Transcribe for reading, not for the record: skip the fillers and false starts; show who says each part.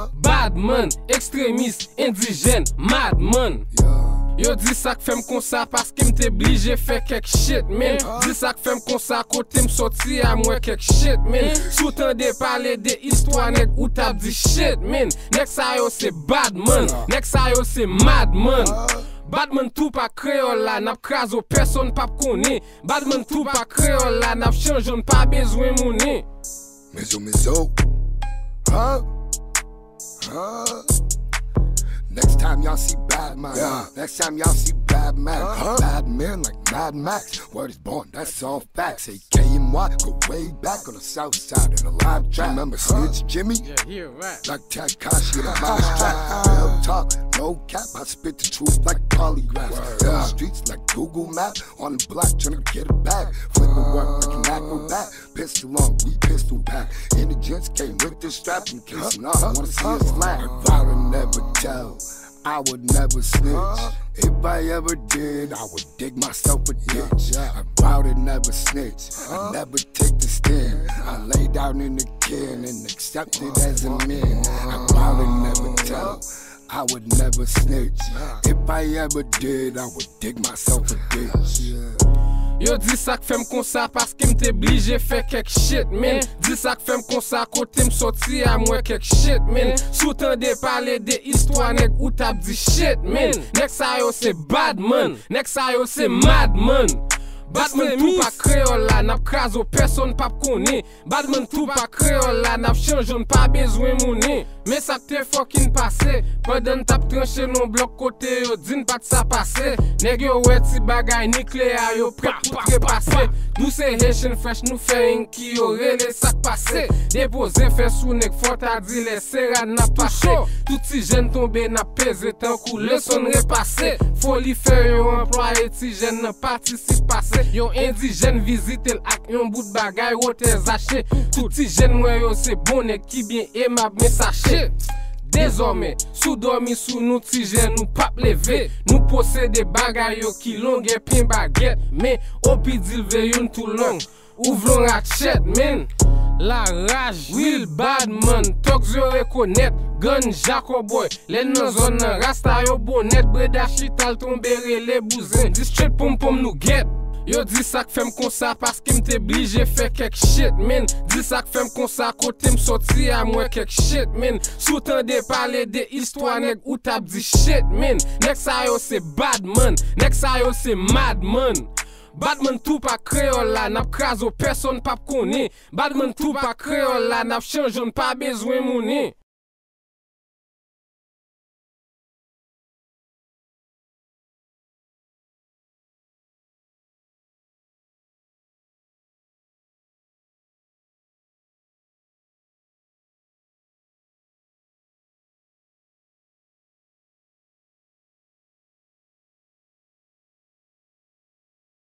Speaker 1: Badman, ekstremist, indijen, madman. Yo di sa k fèm kon sa paske m'te oblige fè kek shit, men. Di sa k fèm kon sa kote m'soti a mwen kek shit, men. Sou tande pale de histwa nèg ou tap di shit, men. Nek sa yo se badman, nek sa yo se madman. Badman tout pa kreol la, nap krazo person pap kone. Badman tout pa kreol la, nap chanjon pa bezwen mouni.
Speaker 2: Mizo, huh? Next time y'all see Badman, next time y'all see Badman, bad men like Mad Max, word is born, that's all facts. AKNY, go way back on the south side in a live track. Remember Snitch Jimmy?
Speaker 1: Yeah, he a rat.
Speaker 2: Like Takashi in a mouse trap. Real talk, no cap, I spit the truth like polygraph. Down streets like Google Map, on the block trying to get it back. Flipping work like an acrobat, pistol on, we pistol back. Indigents came with this strap in case you wanna see us laugh. I vow to never tell, I would never snitch. If I ever did, I would dig myself a ditch. I vow to never snitch, I never take the stand. I lay down in the can and accept it as a man. I vow to never tell, I would never snitch. If I ever did, I would dig myself a ditch.
Speaker 1: Yo di sa k fèm kon sa paske m'te oblige fè kek shit, men. Di sa k fèm kon sa kote m'soti a mwen kek shit, men. Sou tande pale de histwa nèg ou tap di shit, men. Nek sa yo se badman, nek sa yo se madman. Badman tout pa kreol la, nap krazo person pap kone. Badman tout pa kreol la, nap chanjon pa bezwen mouni. Men sa k te fokin pase, padan tap tranche non blok kote yo din pat sa pase. Neg yo wè ti bagay niklea yo prep pou trepase. Nou se Haitian fresh nou fè yon ki yo rele sak pase. Depose fè sou nek fort a di le sera na pase. Touti jen tombe na peze tan kou le son repase. Foli fè yon employe ti jen nan participe pase. Yon indijen vizite l ak yon bout bagay wote zache. Touti jen mwen yo se bonek ki bien emab me sache. Désormais, sous dormi sous nous tijen nous pap leve. Nous posséder bagay yo ki longue pin baguette. Mais au pidil veyoun tout long, ouvrons ratchet men. La rage, Will Badman, tok yo reconnaître. Gun Jacob boy, les nan zon nan rasta yo bonnet. Breda chital tombe les bouzin. Di straight pom pom nou get. Yo di sa k fèm kon sa paske m'te oblige fè kek shit, men. Di sa k fèm kon sa kote m'soti a mwen kek shit, men. Sou tande pale de histwa nèg ou tap di shit, men. Nek sa yo se badman, nek sa yo se madman. Badman tout pa kreol la, nap krazo person pap kone. Badman tout pa kreol la, nap chanjon pa bezwen mouni.